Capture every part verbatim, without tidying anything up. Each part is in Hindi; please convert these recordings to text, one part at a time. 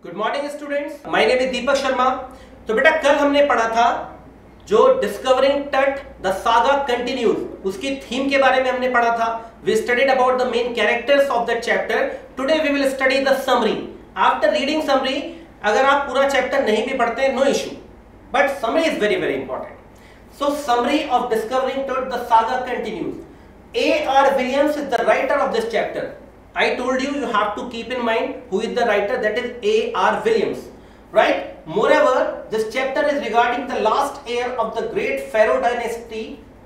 Good morning students, my name is Deepak Sharma. तो बेटा कल हमने पढ़ा था जो discovering Tut the saga continues, उसकी थीम के बारे में हमने पढ़ा था। We studied about the main characters of the chapter. Today we will study the summary. After reading summary, अगर आप पूरा चैप्टर नहीं भी पढ़ते no issue, but summary is very very important. So summary of discovering Tut the saga continues. A R Williams is the writer of this chapter. I told you you have to keep in mind who is the writer, that is A R Williams, right? Moreover, this chapter is regarding the last heir of the great Pharaoh dynasty,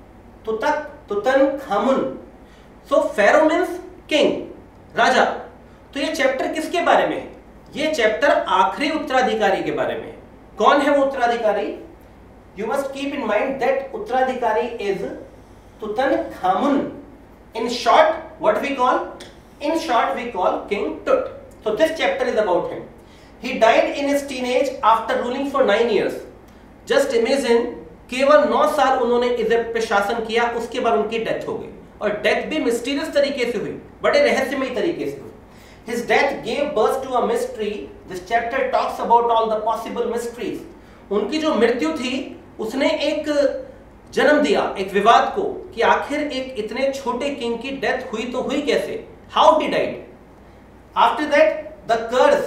Tutak Tutankhamun. So Pharaoh means king, राजा। तो ये चैप्टर किसके बारे में है? ये चैप्टर आखिरी उत्तराधिकारी के बारे में है। कौन है वो उत्तराधिकारी? You must keep in mind that उत्तराधिकारी is Tutankhamun. In short, what we call? In short, we call King Tut. So this chapter is about him. He died in his teenage after ruling for nine years. Just imagine, केवल नौ साल उन्होंने इजिप्ट पे शासन किया, उसके बाद उनकी डेथ हो गई, और डेथ भी मिस्टीरियस तरीके से हुई, बड़े रहस्यमय तरीके से हुई। His death gave birth to a mystery. This chapter talks about all the possible mysteries. उनकी जो मृत्यु थी, उसने एक जन्म दिया एक विवाद को कि आखिर एक इतने छोटे किंग की डेथ हुई तो हुई कैसे? How he died? After that the curse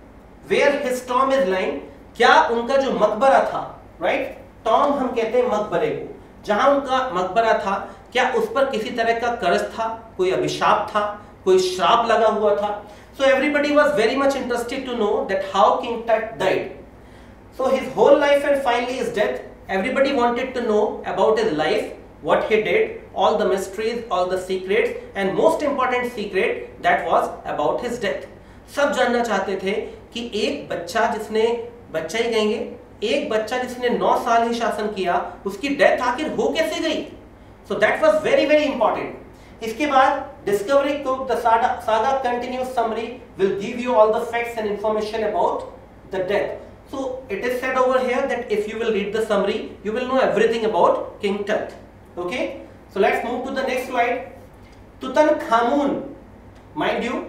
where his tomb is lying, क्या उनका जो मकबरा था, राइट, टॉम हम कहते हैं मकबरे को, जहां उनका मकबरा था, क्या उस पर किसी तरह का कर्ज था, कोई अभिशाप था, कोई श्राप लगा हुआ था? So everybody was very much interested to know that how king Tut died. So his whole life and finally his death, everybody wanted to know about his life, what he did, all the mysteries, all the secrets, and most important secret that was about his death. सब जानना चाहते थे कि एक बच्चा जिसने, बच्चा ही कहेंगे, एक बच्चा जिसने नौ साल ही शासन किया, उसकी डेथ आखिर हो कैसे गई? So that was very very important. इसके बाद Discovery Cook the Saga, Saga Continuous Summary will give you all the facts and information about the death. So it is said over here that if you will read the summary, you will know everything about King Tut. Okay? So let's move to the next slide. Tutankhamun, mind you,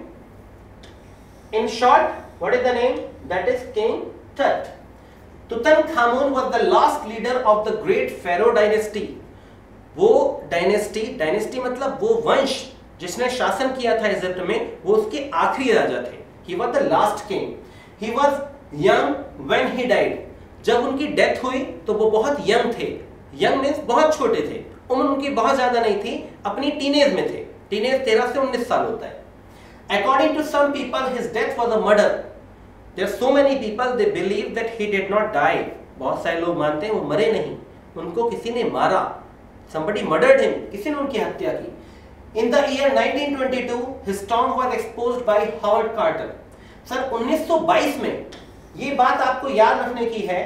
in short, what is the name? That is King Tut. Tutankhamun was the last leader of the great Pharaoh dynasty. वो dynasty, dynasty मतलब वो वंश जिसने शासन किया था इजिप्ट में, वो उसके आखिरी राजा थे. He was the last king. He was young when he died. जब उनकी डेथ हुई तो वो बहुत यंग थे. यंग मीन्स बहुत छोटे थे, उम्र उनकी बहुत ज्यादा नहीं थी, अपनी टीनेज में थे. टीनेज तेरह से उन्नीस साल होता है. According to some people, his death was a murder. There are so many people they believe that he did not die. बहुत सारे लोग मानते हैं वो मरे नहीं, उनको किसी ने मारा. Somebody murdered him. किसी ने उनकी हत्या की. In the year nineteen twenty-two, his tomb was exposed by Howard Carter. सन उन्नीस सौ बाईस में, ये बात आपको याद रखने की है,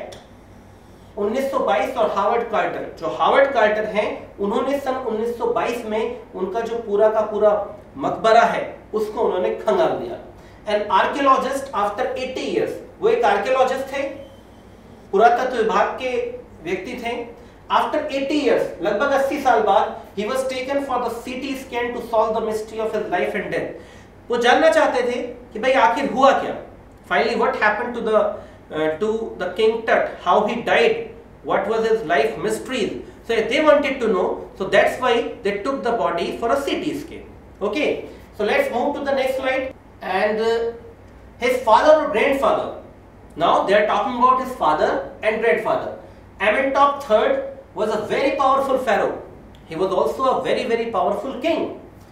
उन्नीस सौ बाईस और हावर्ड कार्टर, जो हावर्ड कार्टर हैं, उन्होंने सन उन्नीस सौ बाईस में उनका जो पूरा का पूरा मकबरा है उसको उन्होंने खंगाल दिया. एन आर्कियोलॉजिस्ट आफ्टर अस्सी इयर्स, वो एक आर्कियोलॉजिस्ट थे, पुरातत्व विभाग के व्यक्ति थे. आफ्टर अस्सी इयर्स, लगभग अस्सी साल बाद, he was taken for the CT scan to solve the mystery of his life and death. वो जानना चाहते थे कि भाई आखिर हुआ क्या. Finally, what happened to the uh, to the King Tut? How he died? What was his life mysteries? So they wanted to know. So that's why they took the body for a C T scan. Okay. So let's move to the next slide. And uh, his father or grandfather. Now they are talking about his father and grandfather. Amenhotep the third was a very powerful pharaoh. He was also a very very powerful king.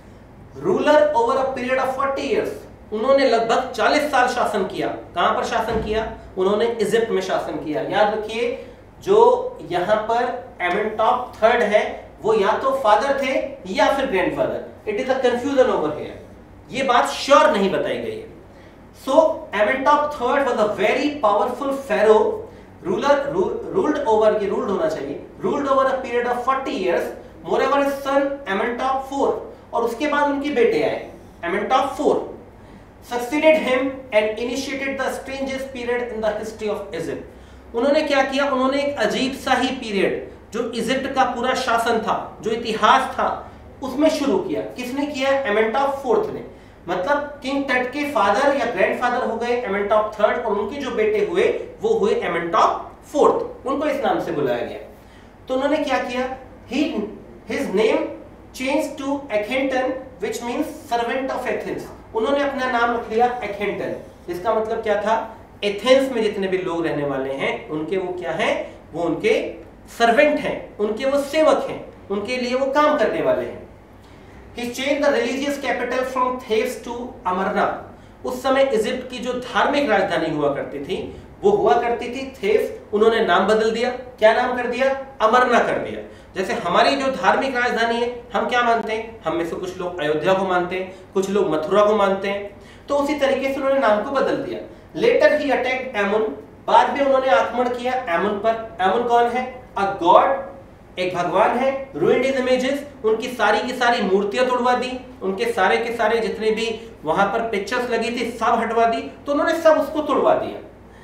Ruler over a period of forty years. उन्होंने लगभग चालीस साल शासन किया. कहां पर शासन किया? उन्होंने इजिप्ट में शासन किया. याद रखिए, जो यहां पर एमेनटॉप थर्ड है, वो या तो फादर थे या फिर grandfather. It is a confusion over here. ये बात श्योर नहीं बताई गई है. So Amenhotep third was a very powerful pharaoh. Ruler ruled over, ये रूल्ड होना चाहिए, ruled over a period of forty years. Moreover his son Amenhotep four, और उसके बाद उनके बेटे आए Amenhotep four. Succeeded him and initiated the strangest period in the history of Egypt. उन्होंने क्या किया? उन्होंने एक अजीब सा ही पीरियड, जो इजिप्ट का पूरा शासन था, जो इतिहास था, उसमें शुरू किया. किसने किया? एमेनटॉप फोर्थ ने. मतलब किंग टट के फादर या ग्रैंडफादर हो गए एमेंटॉप थर्ड, और उनके जो बेटे हुए वो हुए एमेंटॉप फोर्थ, उनको इस नाम से बुलाया गया। तो उन्होंने क्या किया, he his name change to Akhenaten which means servant of Athens. उन्होंने अपना नाम रख लिया एक्हेंटन, इसका मतलब क्या था, एथेंस में जितने भी लोग रहने वाले हैं उनके वो क्या हैं, वो उनके सर्वेंट हैं, उनके वो सेवक हैं, उनके लिए वो काम करने वाले हैं। He changed the religious capital from Thebes to Amarna। उस समय इजिप्ट की जो धार्मिक राजधानी हुआ करती थी वो हुआ करती थी थेब्स, उन्होंने नाम बदल दिया, क्या नाम कर दिया, अमरना कर दिया। जैसे हमारी जो धार्मिक राजधानी है, हम क्या मानते हैं, हम में से कुछ लोग अयोध्या को मानते हैं, कुछ लोग मथुरा को मानते हैं, तो उसी तरीके से उन्होंने नाम को बदल दिया। लेटर ही अटैक्ड एमुन, बाद में उन्होंने आक्रमण किया एमुन पर। एमुन कौन है, अ गॉड, एक भगवान है। रूइंड हिज इमेजेस, उनकी सारी की सारी मूर्तियां तोड़वा दी, उनके सारे के सारे जितने भी वहां पर पिक्चर्स लगी थी सब हटवा दी, तो उन्होंने सब उसको तोड़वा दिया।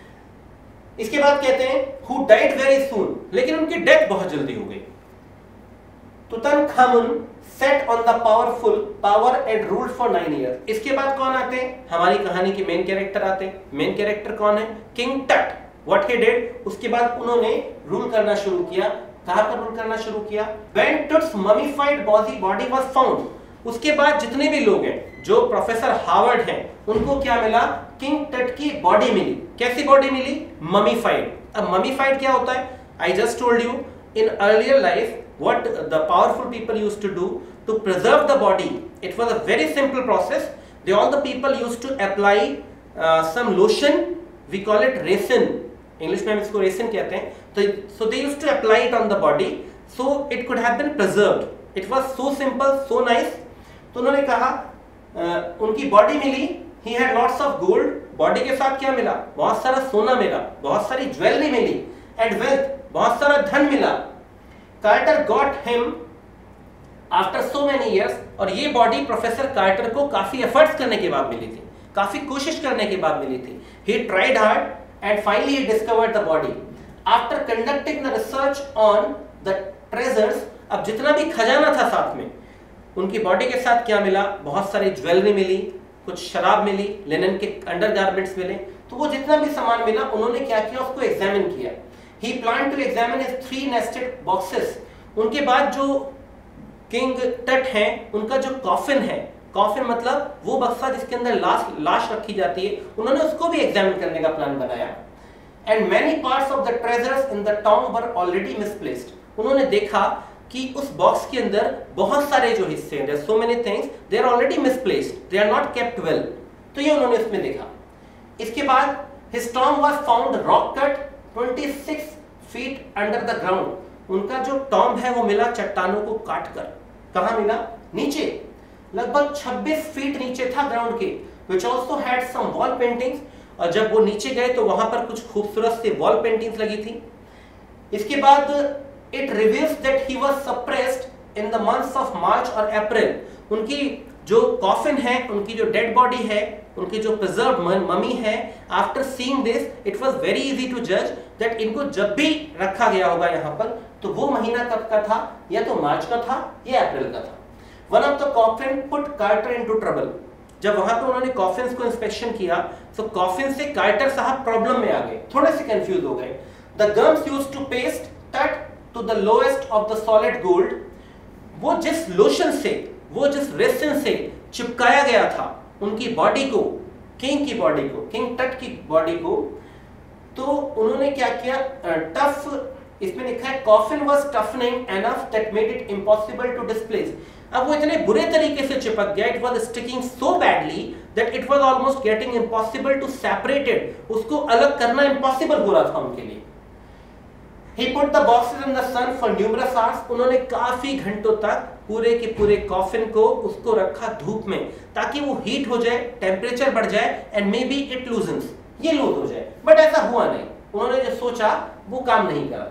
इसके बाद कहते हैं हु डाइड वेरी सून, लेकिन उनकी डेथ बहुत जल्दी हो गई। Tutankhamun set on the powerful power and ruled for nine years. इसके बाद कौन आते हैं, हमारी कहानी के मेन कैरेक्टर आते हैं। मेन कैरेक्टर कौन है, किंग टट। व्हाट ही डिड, उसके बाद उन्होंने रूल करना शुरू किया। कहां पर रूल करना शुरू किया, when Tut's mummified body body was found. उसके बाद जितने भी लोग हैं, जो प्रोफेसर हार्वर्ड हैं, उनको क्या मिला, किंग टट की बॉडी मिली। कैसी बॉडी मिली, ममीफाइड। अब ममीफाइड क्या होता है, I just told you in earlier life what the powerful people used to do to preserve the body. It was a very simple process. They all the people used to apply uh, some lotion, we call it resin, English में हम इसको resin कहते हैं। तो so they used to apply it on the body so it could have been preserved. It was so simple, so nice. तो उन्होंने कहा uh, उनकी बॉडी मिली, he had lots of gold, body के साथ क्या मिला, बहुत सारा सोना मिला, बहुत सारी ज्वेलरी मिली, and wealth, बहुत सारा धन मिला। Carter got him after so many years, और ये बॉडी प्रोफेसर कार्टर को काफी एफर्ट्स करने के बाद मिली थी, काफी कोशिश करने के बाद मिली थी। He tried hard and finally he discovered the body after conducting the research on the treasures. अब जितना भी खजाना था साथ में, उनकी बॉडी के साथ क्या मिला, बहुत सारी ज्वेलरी मिली, कुछ शराब मिली, लिनन के अंडरगारमेंट्स मिले। तो वो जितना भी सामान मिला उन्होंने क्या किया, उसको एग्जामिन किया। He planned to examine his three nested boxes। उनके बाद जो किंग टट हैं, उनका जो कॉफिन है, कॉफिन मतलब वो बक्सा जिसके अंदर लाश लाश रखी जाती है, उन्होंने उसको भी एग्जामिन करने का प्लान बनाया। And many parts of the treasures in the tomb were already misplaced। उन्होंने देखा कि उस बॉक्स के अंदर बहुत सारे जो हिस्से हैं, there are so many things, they are already misplaced, they are not kept well। तो ये उन्होंने उसमें देखा। इसके बाद his tomb was found rock cut छब्बीस फीट अंडर द ग्राउंड। उनका जो टॉम्ब है वो मिला चट्टानों को काटकर। कहां मिला, नीचे, लगभग छब्बीस फीट नीचे था ग्राउंड के। which also had some wall paintings, और जब वो नीचे गए तो वहां पर कुछ खूबसूरत सी वॉल पेंटिंग्स लगी थी। इसके बाद it reveals that he was suppressed in the months of March और April। उनकी जो कॉफिन है, उनकी जो डेड बॉडी है, उनकी जो प्रिजर्व ममी है, after seeing this it was very easy to जज दैट इनको जब भी रखा गया होगा यहाँ पर, तो वो महीना कब का था, या तो मार्च का था या अप्रैल का था। One of the coffin put Carter into trouble. जब वहां पे उन्होंने कॉफिन्स को इंस्पेक्शन किया तो कॉफिन से कार्टर साहब प्रॉब्लम में आ गए, थोड़े से कंफ्यूज हो गए। The gums used to paste Tut to the lowest of the solid gold. वो जिस लोशन से, वो जिस रेसिन से चिपकाया गया था उनकी बॉडी को, किंग की बॉडी को, किंग टट की बॉडी को, तो उन्होंने क्या किया, टफ, इसमें लिखा है coffin was toughening enough that made it impossible to displace. अब वो इतने बुरे तरीके से चिपक गया, it was sticking so badly that it was almost getting impossible to separate it. उसको अलग करना इम्पॉसिबल हो रहा था उनके लिए। He put the boxes in the sun for numerous hours। उन्होंने काफी घंटों तक पूरे के पूरे कॉफिन को उसको रखा धूप में, ताकि वो हीट हो जाए, टेम्परेचर बढ़ जाए, and maybe it loosens, ये लूज हो जाए। बट ऐसा हुआ नहीं, उन्होंने जो सोचा वो काम नहीं करा।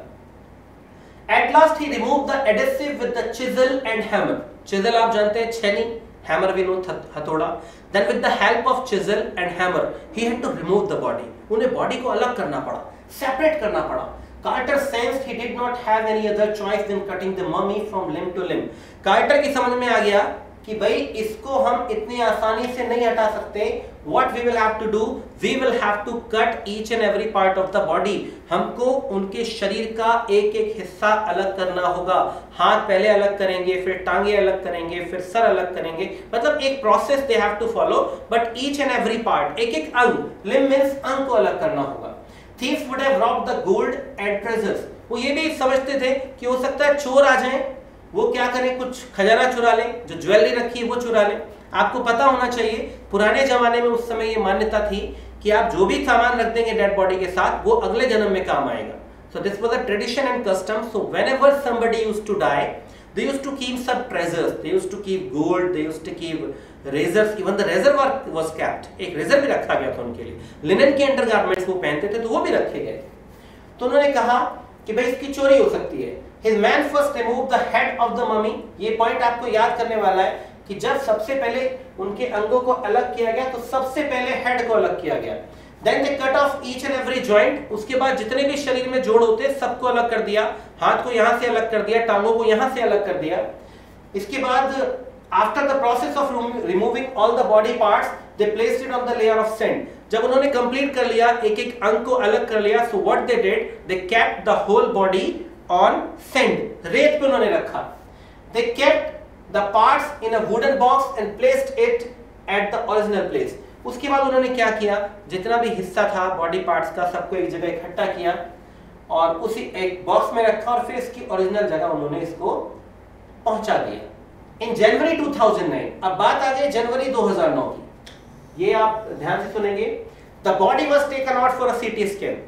At last he removed the adhesive with the chisel and hammer। chisel आप जानते हैं छेनी, hammer भी नो हथौड़ा। Then with the help of chisel and hammer he had to remove the body। उन्हें बॉडी को अलग करना पड़ा, सेपरेट करना पड़ा। Carter sensed he did not have any other choice than cutting the mummy from limb to limb। Carter की समझ में आ गया कि भाई इसको हम इतनी आसानी से नहीं हटा सकते। What we will have to do, we will have to cut each and every part of the body. हमको उनके शरीर का एक एक हिस्सा अलग करना होगा। हाथ पहले अलग करेंगे, फिर टांगे अलग करेंगे, फिर सर अलग करेंगे, मतलब एक process they have to follow, but each and every part, एक एक अंग, लिम्ब मींस अंग को अलग करना होगा। Thieves would have robbed the gold and treasures. वो ये भी समझते थे कि हो सकता है चोर आ जाएं, वो क्या करें, कुछ खजाना चुरा लें, जो ज्वेलरी रखी है वो चुरा लें। आपको पता होना चाहिए पुराने जमाने में उस समय ये मान्यता थी कि आप जो भी सामान रख देंगे डेड बॉडी के साथ वो अगले जन्म में काम आएगा। So this was a tradition and custom. So whenever somebody used to die, they used to keep some treasures, they used to keep gold, they used to keep razors, even the razor was kept, एक रेजर भी रखा गया था उनके लिए। लिनन के अंडरगारमेंट्स वो पहनते थे तो वो भी रखे गए थे। तो उन्होंने कहा कि भाई इसकी चोरी हो सकती है। His man first removed the head of the mummy. ये पॉइंट आपको याद करने वाला है कि जब सबसे पहले उनके अंगों को अलग किया गया तो सबसे पहले हेड को अलग किया गया। Then they cut off each and every joint. उसके बाद जितने भी शरीर में जोड़ होते सबको अलग कर दिया, हाथ को यहाँ से अलग कर दिया, टांगों को यहाँ से अलग कर दिया। इसके बाद after the process of removing all the body parts, they placed it on the layer of sand. जब उन्होंने कंप्लीट कर लिया, एक एक अंग को अलग कर लिया, so what they did, they kept the whole body on sand. रेत पे उन्होंने रखा। They kept the parts in a wooden box and placed it at the original place. उसके बाद उन्होंने क्या किया, जितना भी हिस्सा था बॉडी पार्ट्स का सबको एक जगह इकट्ठा किया और उसी एक बॉक्स में रखा और फिर इसकी ओरिजिनल जगह उन्होंने इसको पहुंचा दिया। In January two thousand nine, अब बात आ गई जनवरी दो हज़ार नौ की, ये आप ध्यान से सुनेंगे। The body was taken out for a CT scan.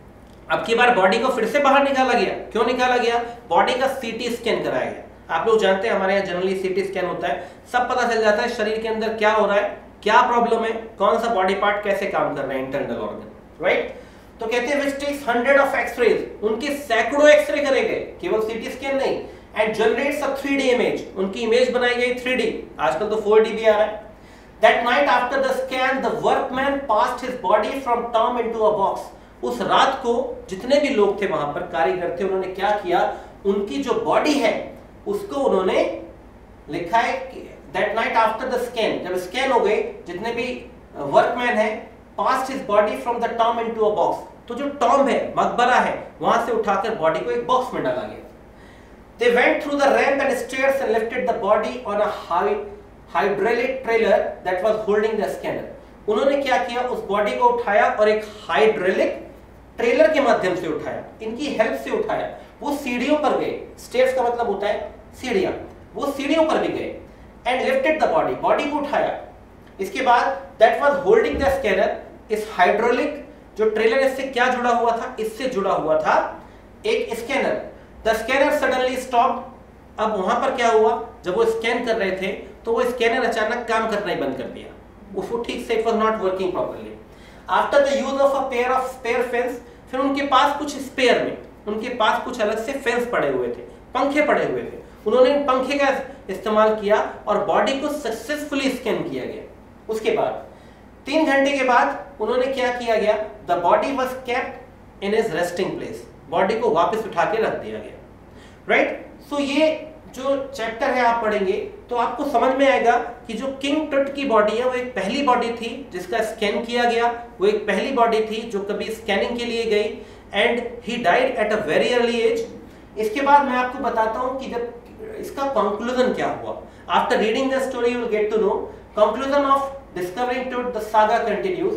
अब की बार बॉडी को फिर से बाहर निकाला गया। क्यों निकाला गया? बॉडी का सीटी स्कैन कराया गया। आप लोग जानते हैं हमारे यहाँ जनरली सीटी स्कैन होता है, सब पता चल जाता है शरीर के अंदर क्या हो रहा है, क्या प्रॉब्लम है, कौन सा बॉडी पार्ट कैसे काम कर रहा है, इंटरनल ऑर्गन, राइट। तो कहते हैं which takes hundred of x-rays, उनके सैकड़ों एक्सरे करे गए, केवल सीटी स्कैन नहीं, and generates a three D image, उनकी इमेज बनाई गई थ्री डी, आजकल तो फोर डी भी आ रहा है। That night after the scan, the workman passed his body from tomb into a box. उस रात को जितने भी लोग थे वहां पर, कारीगर थे, उन्होंने क्या किया, उनकी जो बॉडी है उसको उन्होंने लिखा है that night after the scan, जब स्कैन हो गए जितने भी वर्कमैन है, passed his body from the tomb into a box. तो जो टॉम्ब है, मकबरा है, वहां से उठाकर बॉडी को एक बॉक्स में डाला गया। They went through the ramp and stairs and lifted the body on a high hydraulic trailer that was holding the scanner. उन्होंने क्या किया, उस बॉडी को उठाया और एक हाइड्रोलिक ट्रेलर के माध्यम से उठाया, इनकी हेल्प से उठाया। वो सीढ़ियों पर गए, स्टेयर्स का मतलब होता है सीढ़ियां, वो सीढ़ियों पर भी गए and lifted the body, body को उठाया। इसके बाद that was holding the scanner, इस हाइड्रोलिक जो ट्रेलर इससे क्या जुड़ा हुआ था, इससे जुड़ा हुआ था एक scanner. The scanner suddenly stopped. अब वहां पर क्या हुआ, जब वो स्कैन कर रहे थे तो वो स्कैनर अचानक काम करना ही बंद कर दिया, उसको ठीक से, it was not working properly. After the use of a pair of spare fans, फिर उनके पास कुछ स्पेयर में, उनके पास कुछ अलग से फेंस पड़े हुए थे, पंखे पड़े हुए थे, उन्होंने पंखे का इस्तेमाल किया और बॉडी को सक्सेसफुली स्कैन किया गया। उसके बाद तीन घंटे के बाद उन्होंने क्या किया गया, the body was kept in his resting place, body को वापस उठा के रख दिया गया, राइट। सो ये जो चैप्टर है आप पढ़ेंगे तो आपको समझ में आएगा कि जो किंग टट की बॉडी है वो एक पहली बॉडी थी जिसका स्कैन किया गया, वो एक पहली बॉडी थी जो कभी स्कैनिंग के लिए गई and he died at a very early age. इसके बाद मैं आपको बताता हूं कि जब इसका कंक्लूजन क्या हुआ। After reading the story you will get to know conclusion of discovering Tut, the saga continues.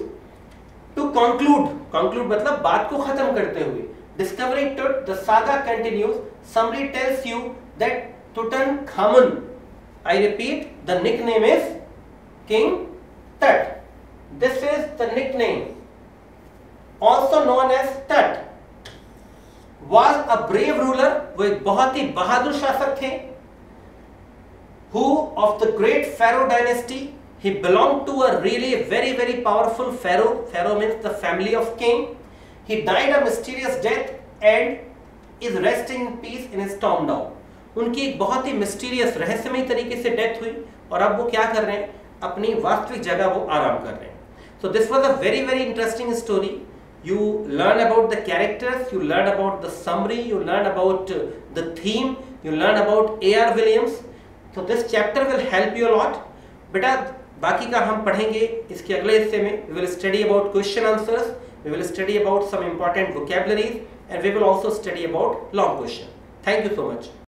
To conclude, conclude मतलब बात को खत्म करते हुए, discovering Tut the saga continues, summary tells you that Tutankhamun, I repeat, the nickname is King Tut. This is the nickname, also known as Tut, was a brave ruler, वो एक बहुत ही बहादुर शासक थे, who of the great Pharaoh dynasty, he belonged to a really very very powerful pharaoh. Pharaoh means the family of king. He died a mysterious death and is resting in peace in his tomb now. उनकी एक बहुत ही मिस्टीरियस रहस्यमय तरीके से डेथ हुई और अब वो क्या कर रहे हैं, अपनी वास्तविक जगह वो आराम कर रहे हैं। So this was a very very interesting story. You learn about the characters, you learn about the summary, you learn about the theme, you learn about A R Williams. So this chapter will help you a lot. बेटा बाकी का हम पढ़ेंगे इसके अगले हिस्से में. We will study about question answers, we will study about some important vocabularies, and we will also study about long question. Thank you so much.